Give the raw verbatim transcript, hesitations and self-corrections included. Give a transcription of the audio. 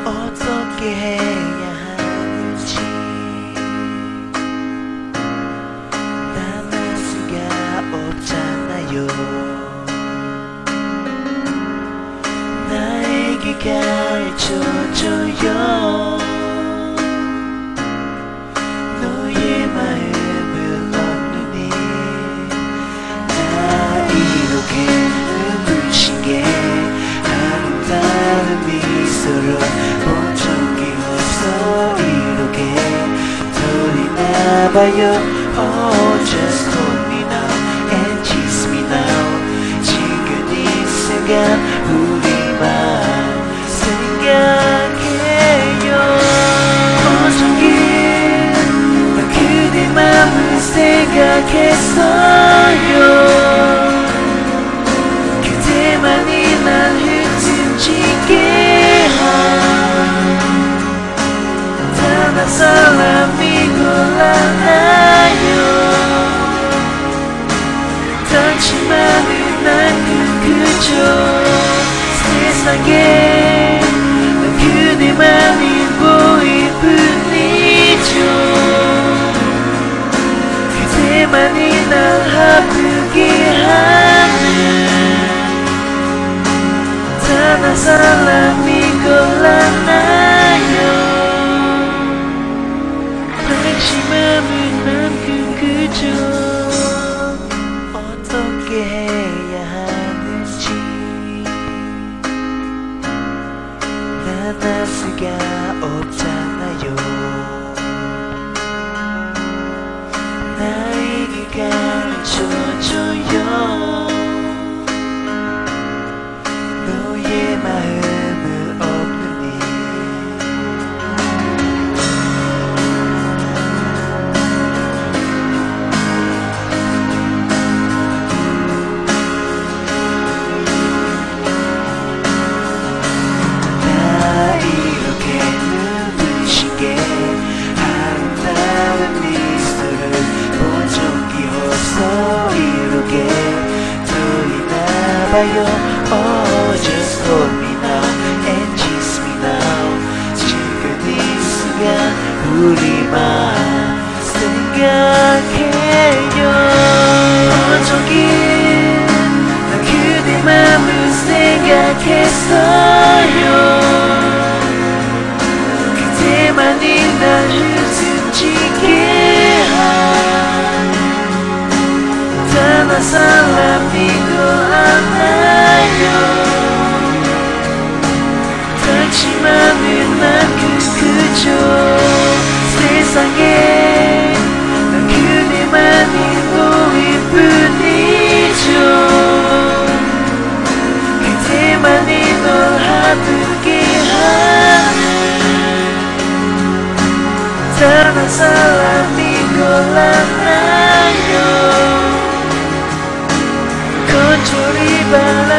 어떻게 해야 하는지 난 알 수가 없잖아요. 나에게 가르쳐줘요. 너의 마음을 얻느니 나 이렇게 눈부신 게 아름다운 미소로 본 적이 없어. 이렇게 돌리나봐요. Oh, just hold me now and kiss me now. 지금 이 순간 우리만 생각해요. 어저께 난 그대 맘을 생각했어요. 그대만이 날 흩어지게 한 단 한 사람이 골라나요. 당신만은 난 그저 세상에 난 그대만이 보일 뿐이죠. 그대만이 날 아프게 하는 단 한 사람이 골라나요. 방심하면 난 그저 어떻게 해야 하는지 난 알 수가 없잖아요. 나에게 가르쳐줘요. 너의 마음을 얻느니 나 이렇게 눈부신 게 아름다운 미소를 본 적이 없어. 이렇게 돌리나봐요. Oh, just hold me now and kiss me now. 지금 이 순간 우리만 생각해요. 어저께 난 그대 맘을 생각했어요. 그대만이 날 흩어지게 한 단 한 사람이고 알아요. 당신만은 난 그저 세상에 난 그대만이 보일 뿐이죠. 그대만이 널 아프게 하는 단 한 사람이 골라나요. 건조리 바